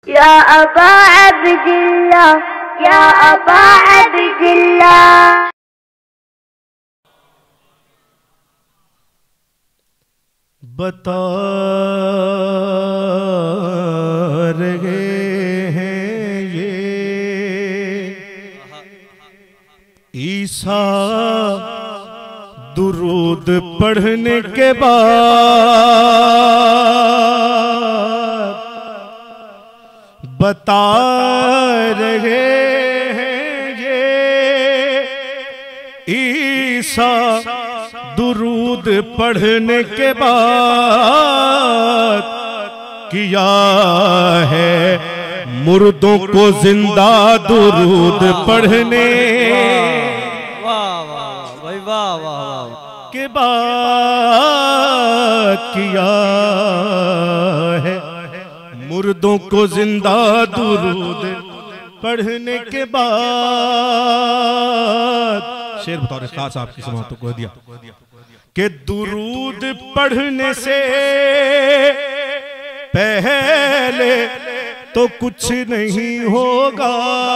या अबा अब्दिल्लाह, या अबा अब्दिल्लाह। बता रहे हैं ये ईसा दुरूद पढ़ने के बाद, बता रहे हैं ये ईसा दुरूद पढ़ने के बाद किया है मुर्दों को जिंदा दुरूद पढ़ने के बाद किया है मुर्दों को जिंदा दुरूद पढ़ने के बाद। शेर बतौर खास आपकी समातों को दिया कि दुरूद पढ़ने से पहले तो कुछ नहीं होगा,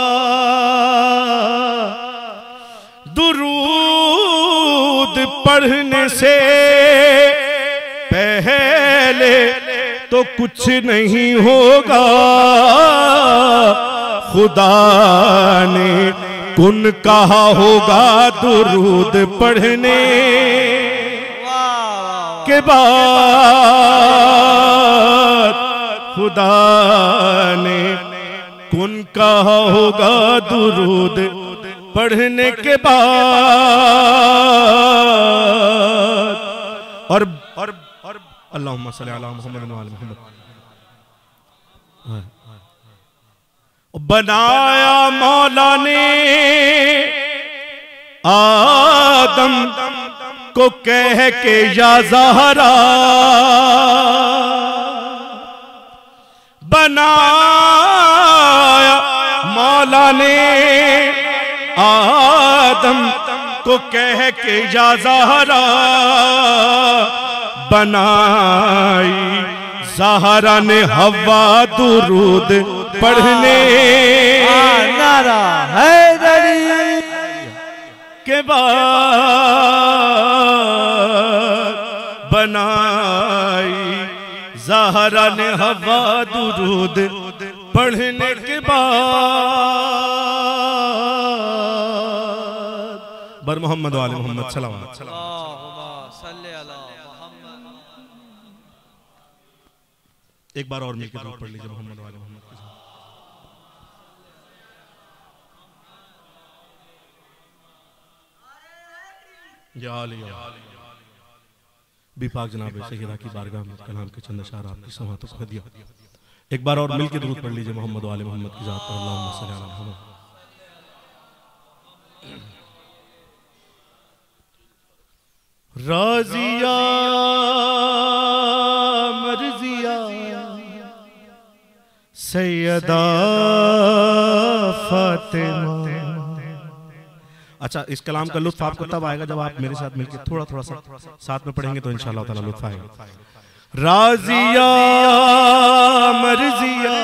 दुरूद पढ़ने से पहले तो कुछ नहीं होगा। खुदा ने कुन कहा होगा दुरूद पढ़ने के बाद, खुदा ने कुन कहा होगा दुरूद पढ़ने के बाद। और अल्लाहुम्मा सल्ली अला मुहम्मद व आले मुहम्मद। बनाया मौला ने आदम को कह के या ज़हरा, बनाया मौला ने आदम को कह के या ज़हरा, बनाई ज़हरा ने हवा दुरूद पढ़ने नारा हैदरी के बाद, बनाई ज़हरा ने हवा दुरूद पढ़ने के बाद। बर मोहम्मद वाले मोहम्मद सलाम। एक बार और मिलकर पढ़ लीजिए मोहम्मद वाले मोहम्मद के साथ। पाक जनाब सैयदा की बारगाह में कलाम के चंद अशार आपकी समातों को दिया। एक बार और मिलकर दुरूद पढ़ लीजिए मोहम्मद वाले मोहम्मद की जात पर। अल्लाहुम्मा सल्ली अला मुहम्मद। राजिया मर्जिया सैयदा फातिमा। अच्छा, इस कलाम का लुत्फ आपको तब आएगा जब आप मेरे साथ मिलकर थोड़ा थोड़ा सा साथ में पढ़ेंगे तो इंशाअल्लाह ताला लुत्फ आएगा। राजिया मर्जिया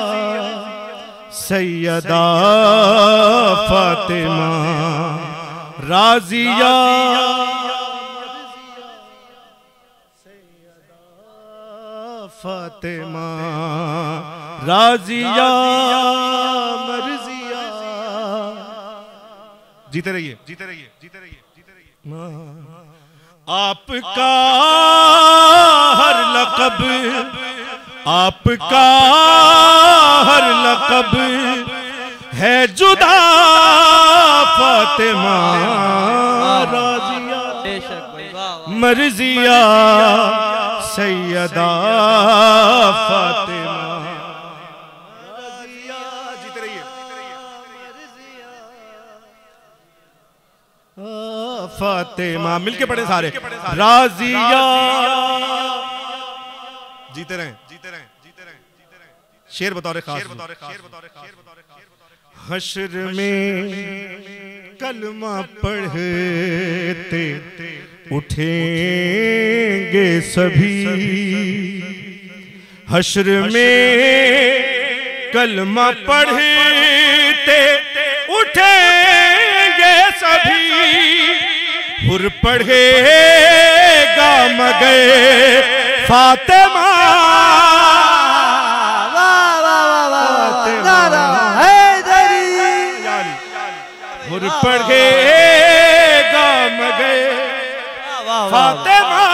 सैयदा फातिमा, राजिया फातिमा, राजिया मर्जिया। जीते रहिए, जीते रहिए, जीते रहिए, जीते रहिए। आपका हर लक़ब, आपका हर लक़ब है जुदा फातिमा, राजिया मर्जिया सैयदा फातिमा। जीते रहिए, फातिमा। मिलके पढ़े सारे। राजिया, जीते रहें, जीते रहें, जीते रहें, जीते रहें। शेर बतौर खास। हश्र में कलमा पढ़ते उठेंगे सभी, हश्र में कलमा पढ़ते उठेंगे सभी, हुर पढ़ेगा मगर फातिमा। हुर पढ़ेगा मगर फातिमा,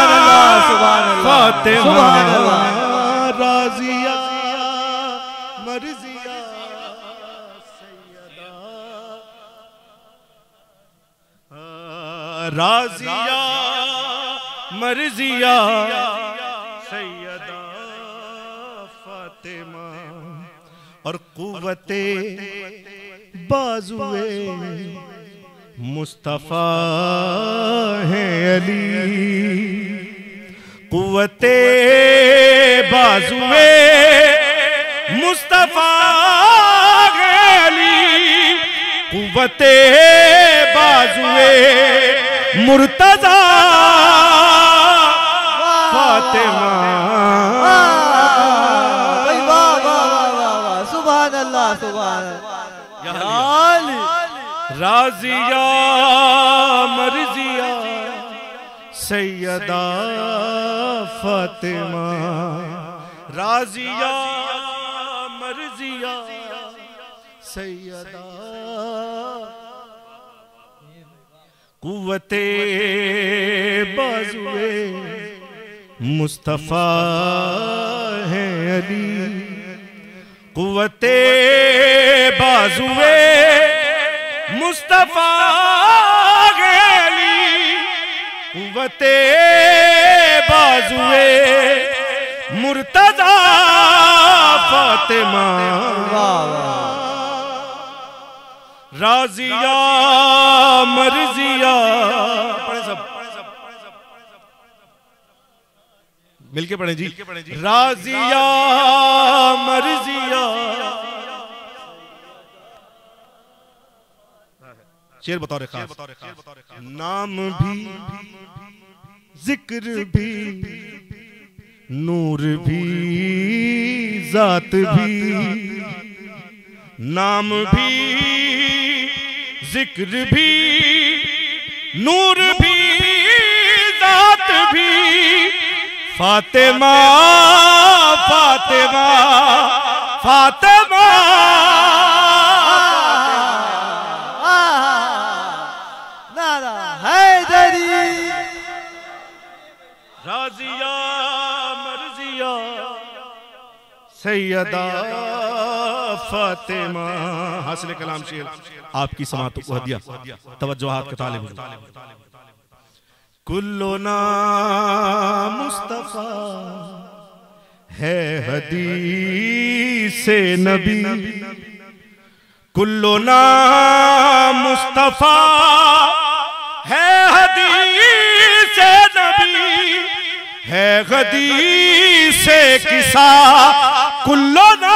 फातिमा राजिया मर्जिया सैयदा, राजिया मर्जिया सैयदा फातिमा। और कुव्वते बाजुए मुस्तफा है अली, कुव्वते बाजुए मुस्तफा है अली, कुव्वते बाजुए मुर्तजा फातिमा। सुभान अल्लाह, सुभान अल्लाह। राजिया मर्जिया सैयदा फातिमा, राजिया मर्जिया सैयदा। कुव्वते बाजुए मुस्तफा है अली, कुव्वते बाजुए मुस्तफा है अली, कुव्वते बाजुए मुर्तजा फातिमा। राजिया मर्जिया, पढ़े सब मिलके पढ़े जी। राजिया मर्जिया, शेर बताओ रे खास। नाम भी जिक्र भी नूर भी जात भी, नाम भी जिक्र भी नूर भी जात भी, फातिमा फातिमा फातिमा। नारा हैदरी, राजिया मर्जिया सैयदा फातिमा। हासिल कलाम शेर आपकी समात को हदिया, तवज्जुहात के तालिब। कुल्लो ना मुस्तफा है हदीस नबी, कुल्लो ना मुस्तफा है हदीस नबी, है हदीस किसा कुल्लो ना।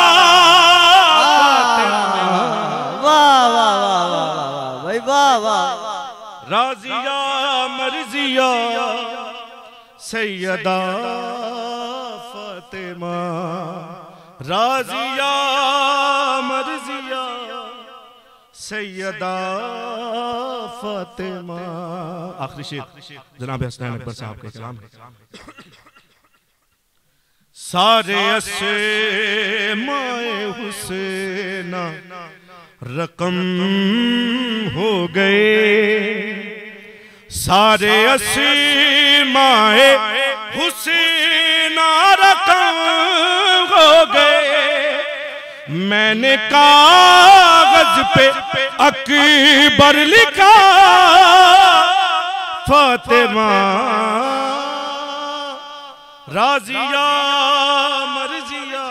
वाह वाह वाह वाह भाई, वाह वाह। राजिया मर्जिया सैयदा फातिमा, राजिया मर्जिया सैयदा फातिमा। आखिरी शेर जनाब हसनैन अकबर साहब का कलाम है। सारे असे माए हुसैना रकम हो गए, सारे असीमाए हुसैना रकम हो गए। मैंने कागज पे अकबर लिखा फातिमा, राजिया मर्जिया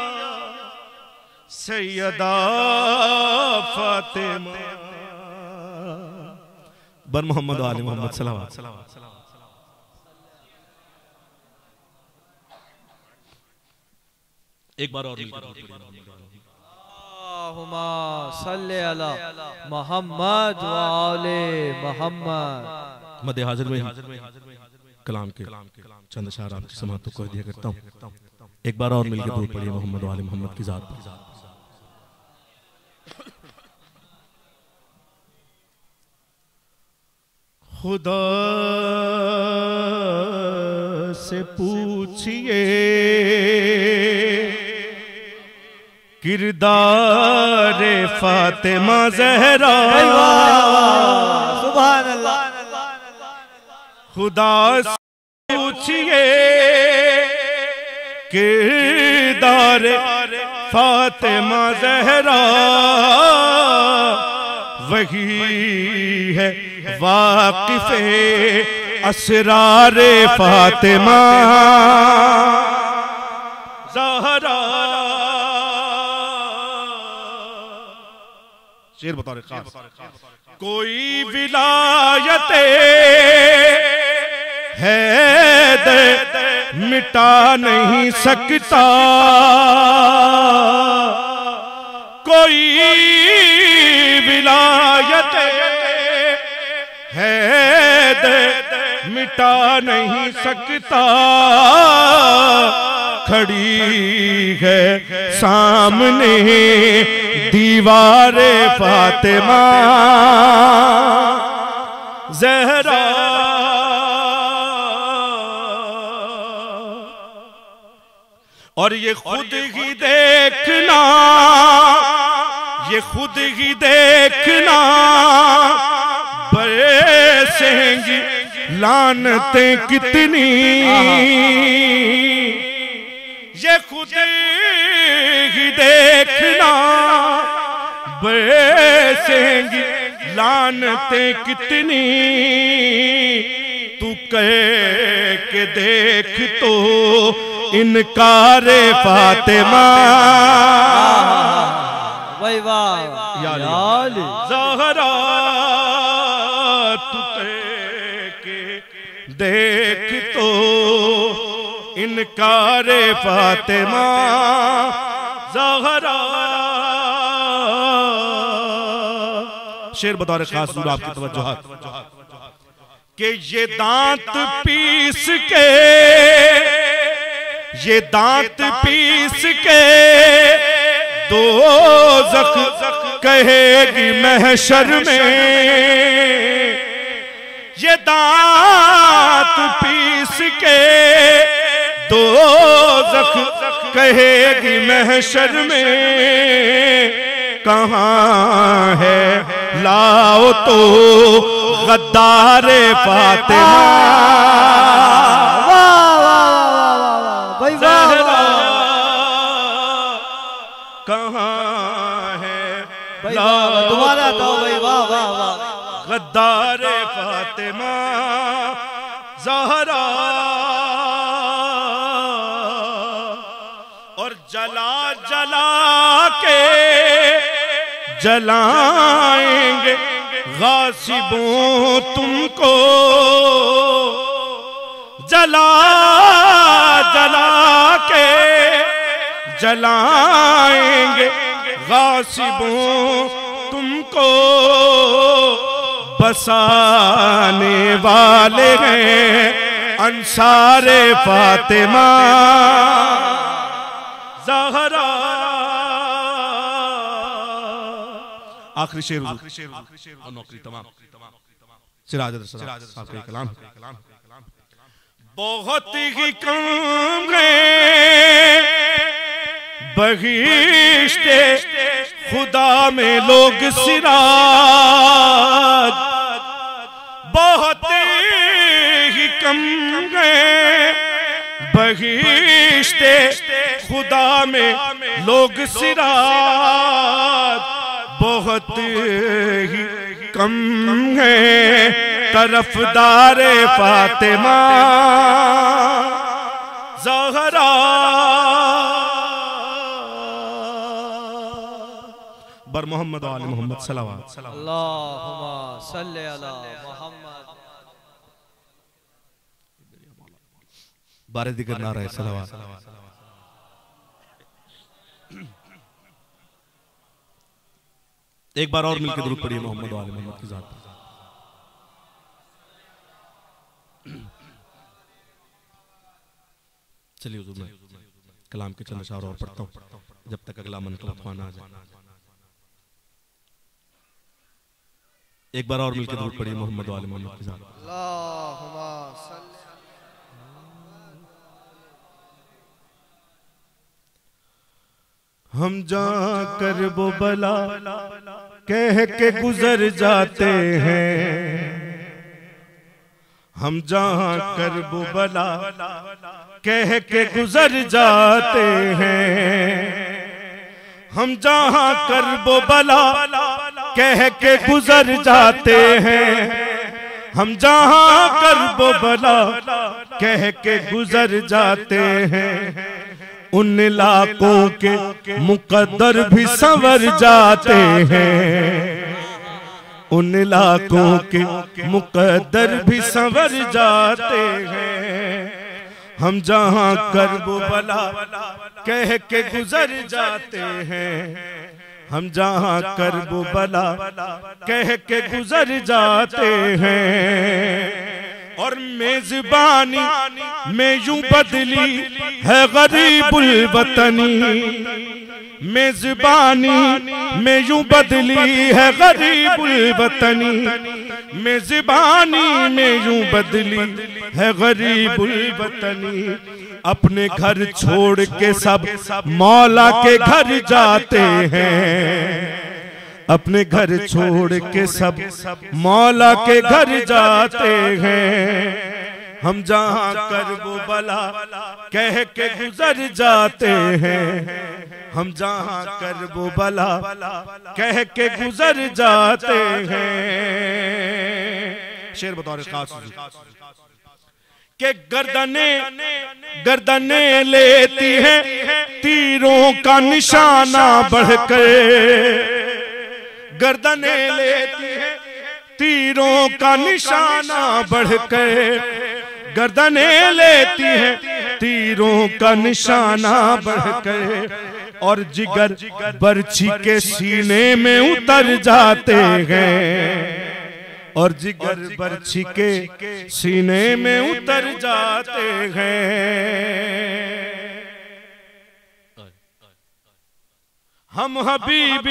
सैयदा फातिमा। बर मोहम्मद वाले मोहम्मद सलावत। एक बार और अल्लाहुम्मा सल्ले अला मोहम्मद व आले मोहम्मद। मदे हाजिर में कलाम के चंद अशार आपकी समात को दिया करता हूँ। एक बार और मिलकर दूर पड़िए मोहम्मद वाले मोहम्मद की जात पर। खुदा से पूछिए किरदार फातिमा ज़हरा, सुभान अल्लाह। खुदा से पूछिए किरदार फातिमा ज़हरा, वही है वाक़िफ़े असरार फातिमा ज़हरा। शेर बता रहे खास, कोई विलायते है मिटा नहीं सकता, कोई विलायत है मिटा नहीं सकता, खड़ी है सामने दीवार फातिमा ज़हरा। और ये खुद ही देखना, ये खुद ही देखना, बरसेंगी लानतें कितनी, ये खुद ही देखना, बरसेंगी लानतें कितनी, तू कह के देख तो इनकार फातिमा ज़हरा, तू के देख तो इनकार फातिमा ज़हरा। शेर बतौर खास दूर आपकी तवज्जोहात कि ये दांत पीस के, ये दांत पीस के दोज़ख कहेगी महशर में, ये दांत पीस के दोज़ख कहेगी महशर में, कहाँ है लाओ तो गद्दार फातिमा ज़हरा, कहाँ है दोबारा तो भाई, वाह वाह वाह, गद्दार फातिमा ज़हरा। और जला जला के जलाएंगे गासिबों तुमको, जला जला के जलाएंगे गासिबों तुमको, बसाने वाले हैं अंसारे फातिमा ज़हरा। आखिरी शेर और नौकरी तमाम। सिराज साहब का कलाम, बहुत ही कम है बहिश्ते खुदा में लोग सिराज, बहुत ही कम है बहिश्ते खुदा में लोग सिराज, बहुत ही कम है तरफदार फातिमा ज़हरा। बर मोहम्मद वाले मोहम्मद सल्लल्लाहु अल्लाहुम्मा सल्ली अला मुहम्मद। बारे दिक्र नारा है सल्लल्लाहु। एक बार और मिलकर दुरूद पढ़िए मोहम्मद वाले मोहम्मद की जात पर। चलिए हुजूर में कलाम के चंद अशार और पढ़ता हूँ जब तक अगला मंत्र लुत्फाना आ जाए। एक बार और मिलकर दूर पड़ी मोहम्मद वाले मोहम्मद के साथ। हम जाकर वो बला कह के गुजर जाते हैं, हम जहां कर वो बला कह के गुजर जाते हैं, हम जहां कर वो बला कह के गुजर जाते हैं, हम जहां कर वो बला कह के गुजर जाते हैं, उन इलाकों के मुकद्दर भी संवर जाते हैं, उन इलाकों के मुकद्दर भी संवर जाते हैं, हम जहां कर वो बला कह के गुजर जाते हैं, हम जहां कर वो बला कह के गुजर जाते हैं, और मेजबानी में यूं बदली है गरीबुल वतनी, मेजबानी में यूं बदली है गरीबुल वतनी, मेजबानी में यूं बदली है गरीबुल वतनी, अपने घर छोड़ के सब मौला के घर जाते हैं, अपने घर छोड़ के सब मौला के घर जाते हैं, हम जहां कर वो बला कह के गुजर जाते हैं, हम जहां कर वो बला कह के गुजर जाते हैं। शेर बतौर खास के गर्दने लेती है तीरों का निशाना बढ़कर, गर्दने लेती है तीरों का निशाना बढ़कर, गर्दने लेती है तीरों का निशाना बढ़कर, और जिगर बर्छी के सीने में उतर जाते हैं, और जिगर बर्छी के सीने में उतर जाते हैं, हम हबीब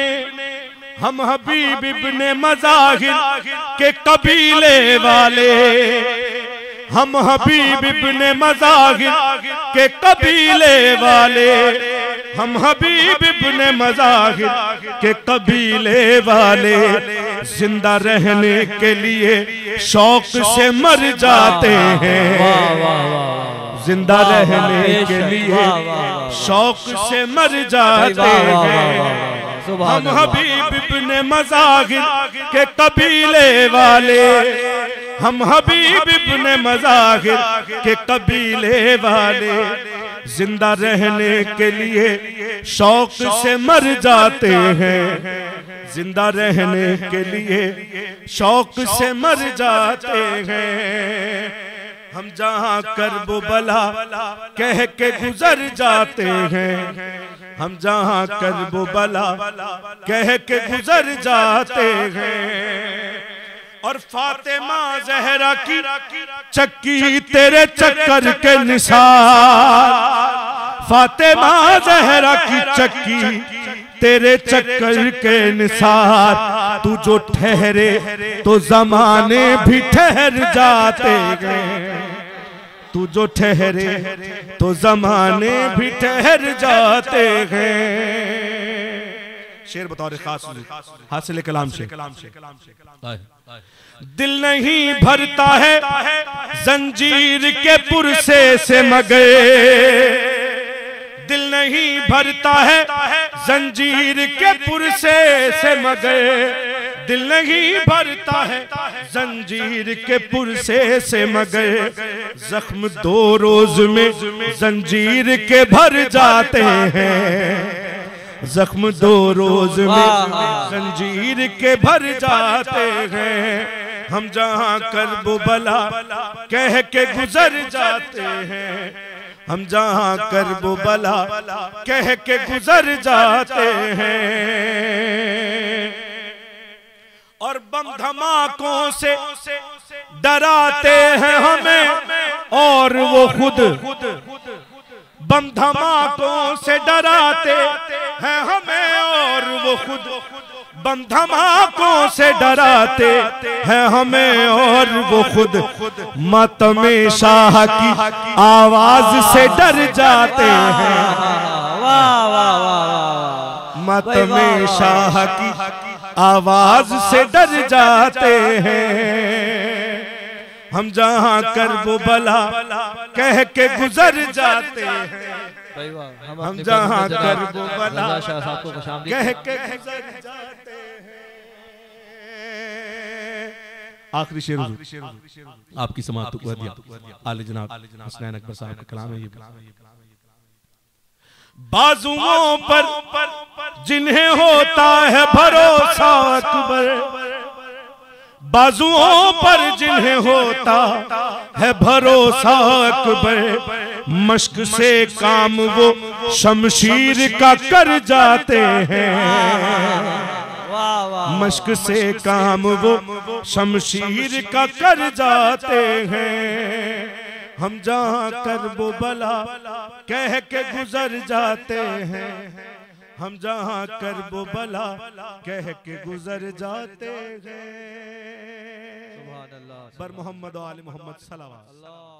इब्ने मज़ाहिर के कबीले वाले, हम हबीब इब्ने मज़ाहिर के कबीले वाले, हम हबीब इब्ने मज़ाहिर के कबीले वाले, जिंदा रहने के लिए शौक से मर जाते हैं, जिंदा रहने के लिए शौक से मर जाते हैं, हम हबीब इब्ने मज़ाहिर के कबीले वाले, हम हबीब इब्ने मज़ाहिर के कबीले वाले, जिंदा रहने के लिए शौक से मर जाते हैं, जिंदा रहने के लिए शौक से मर जाते हैं, हम जहां कर वो बला कह के गुजर जाते हैं, हम जहां कर वो बला कह के गुजर जाते हैं, और फातिमा ज़हरा की चक्की तेरे चक्कर के निसार, फातिमा ज़हरा की चक्की तेरे चक्कर के निसार, तू जो ठहरे तो जमाने भी ठहर जाते हैं, तू जो ठहरे तो जमाने भी ठहर जाते हैं। शेर बतौर खास हासिल कलाम से, दिल नहीं भरता है जंजीर के पुरसे से मगर, दिल नहीं भरता है जंजीर के पुरसे से मगर, दिल नहीं भरता है जंजीर के पुरसे से मगर, जख्म 2 रोज में जंजीर के भर जाते हैं, जख्म 2 रोज में जंजीर के भर जाते हैं, हम जहां कर्ब बला कह के गुजर जाते हैं, हम जहां कर्ब बला कह के गुजर जाते हैं, और बम धमाकों से डराते हैं हमें, और वो खुद बम धमाकों से डराते हैं हमें और वो खुद बम धमाकों से डराते हैं हमें और वो खुद मातमे शाह की आवाज से डर जाते हैं। वाह वाह वाह, मातमे शाह की आवाज से डर जाते हैं। हम जहां करबो बला कह के गुजर जाते हैं। हम जहां करबो बला कह के गुजर जाते हैं। आखिरी शेर आपकी समाअत को दिया आले जनाब हसनैन अकबर साहब का कलाम है ये। बाजुओं पर जिन्हें होता है भरोसा अकबर, बाजुओं पर जिन्हें होता है भरोसा अकबर, मश्क से काम वो शमशीर का कर जाते हैं। मश्क से काम वो शमशीर का कर जाते हैं। हम जहां करबो बला कह के गुजर जाते हैं। हम जहां करबो बला कह के गुजर जाते हैं। बर मोहम्मद आले मोहम्मद सल्लल्लाहु अलैहि वसल्लम।